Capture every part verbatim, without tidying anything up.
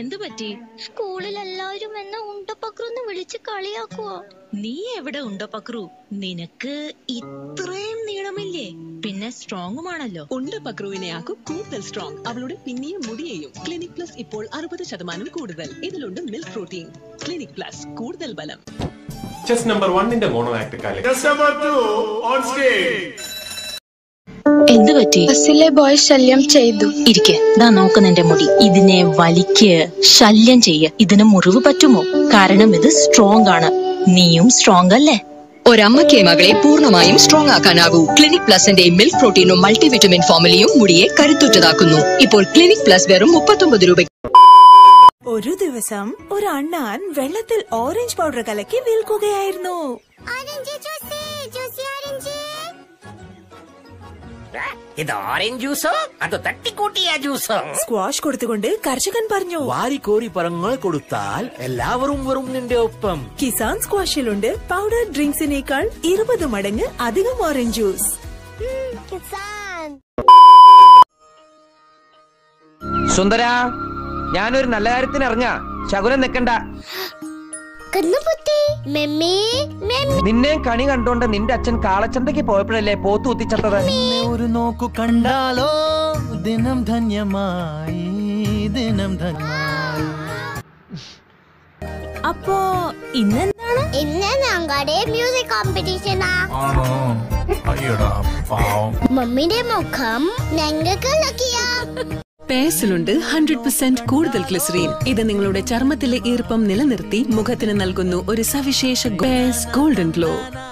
എന്തു പറ്റി? സ്കൂളിൽ എല്ലാവരും എന്നെ ഉണ്ടപ്പക്രുന്ന് വിളിച്ച് കളിയാക്കുവോ? നീ എവിടെ ഉണ്ടപ്പക്രു? നിനക്ക് ഇത്രയും നീളമില്ലേ? പിന്നെ സ്ട്രോങ്ങുമാണല്ലോ. ഉണ്ടപ്പക്രുവിനെ ആക്കും കൂടുതൽ സ്ട്രോങ്. അവളുടെ പിന്നെയും മുടിയെയും. ക്ലിനിക് പ്ലസ് ഇപ്പോൾ അറുപത് ശതമാനം കൂടുതൽ. ഇതിലുണ്ട് മിൽക്ക് പ്രോട്ടീൻ. ക്ലിനിക് പ്ലസ് കൂടുതൽ ബലം. ചെസ് നമ്പർ വണ്ണിന്റെ മോണോ ആക്ട് കാലം. Chest number two on stage. എന്തു പറ്റി? ബസ്സിലെ ബോയ് ശല്യം ചെയ്തു. ഇരിക്കെ, ദാ നോക്ക് നിന്റെ മുടി. ഇതിനെ വലിക്ക്, ശല്യം ചെയ്യ. ഇതിന് മുറിവ് പറ്റുമോ? കാരണം ഇത് സ്ട്രോങ് ആണ്. നീയും സ്ട്രോങ് അല്ലേ? ഒരമ്മയ്ക്ക് മകളെ പൂർണ്ണമായും സ്ട്രോങ് ആക്കാനാകൂ. ക്ലിനിക് പ്ലസിന്റെ മിൽക്ക് പ്രോട്ടീനും മൾട്ടിവിറ്റമിൻ ഫോമുലയും മുടിയെ കരുത്തുറ്റതാക്കുന്നു. ഇപ്പോൾ ക്ലിനിക് പ്ലസ് വെറും മുപ്പത്തൊമ്പത് രൂപ. ഒരു ദിവസം ഒരു അണ്ണാൻ വെള്ളത്തിൽ ഓറഞ്ച് പൗഡർ കലക്കി വിൽക്കുകയായിരുന്നു. ഇത് ഓറഞ്ച് ജ്യൂസോ അതോ തട്ടിക്കൂട്ടിയ ജ്യൂസോ? സ്ക്വാഷ് കൊടുത്തുകൊണ്ട് കർഷകൻ പറഞ്ഞു, വാരിക്കോരി പറങ്ങൾ കൊടുത്താൽ എല്ലാവരും വരും നിന്റെ ഒപ്പം. കിസാൻ സ്ക്വാഷിലുണ്ട് പൗഡർ ഡ്രിങ്ക്സിനേക്കാൾ ഇരുപത് മടങ്ങ് അധികം ഓറഞ്ച് ജ്യൂസ്. സുന്ദര, ഞാനൊരു നല്ല കാര്യത്തിന് ഇറങ്ങാ. ശകുനം നിക്കണ്ട. നിന്നെ കണി കണ്ടോണ്ട് നിന്റെ അച്ഛൻ കാളച്ചന്തയ്ക്ക് പോയപ്പോഴല്ലേ പോത്തു കുത്തിച്ചത്തത്. ഒരു നോക്കു കണ്ടാലോ ദിനം ധന്യമായി, ദിനം ധന്യമായി. അപ്പോ ഇന്നെന്താണ്? ഇന്ന് ഞങ്ങളുടെ മ്യൂസിക് കോമ്പറ്റീഷനാ. മമ്മിയുടെ മുഖം ഞങ്ങൾക്ക് ലക്കിയാ. പേസിലുണ്ട് ഹൺഡ്രഡ് പെർസെന്റ് കൂടുതൽ ഗ്ലിസറീൻ. ഇത് നിങ്ങളുടെ ചർമ്മത്തിലെ ഈർപ്പം നിലനിർത്തി മുഖത്തിന് നൽകുന്നു ഒരു സവിശേഷ പേസ് ഗോൾഡൻ ഗ്ലോ.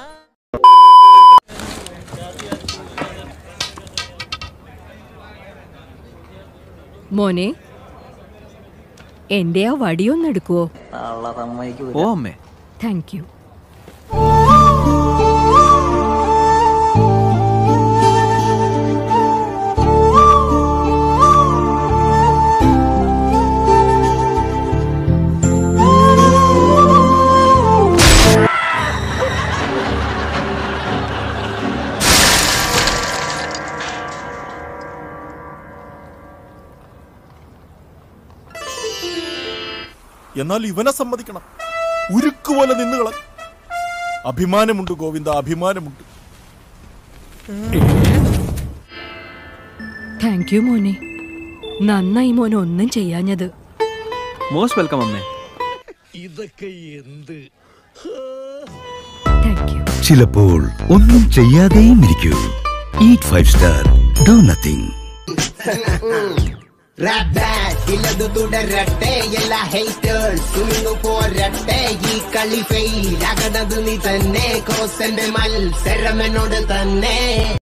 മോനെ, എന്റെ ആ വടിയൊന്നെടുക്കുവോ? ഓ അമ്മേ. Thank you. എന്നാൽ ഇവനെ സമ്മതിക്കണം. ഉരുക്കുപോലെ നിന്നുകള. അഭിമാനമുണ്ട് ഗോവിന്ദ, അഭിമാനമുണ്ട്. താങ്ക് യു മോനെ. നന്നായി മോനെ ഒന്നും ചെയ്യാഞ്ഞത്. മോസ്റ്റ് വെൽക്കം അമ്മേ. ഇതൊക്കെ എന്ത്? Thank you. ചിലപ്പോൾ ഒന്നും ചെയ്യാതെയും ഇരിക്കൂ. Eat Five Star, do nothing. ഇല്ലതു തുടരട്ടെ എല്ലാ ഹേറ്റേഴ്സ് പോരട്ടെ. ഈ കളി ഫെയിൽ ആകണത് നീ തന്നെ. കോസന്റെ മത്സരം എന്നോട് തന്നെ.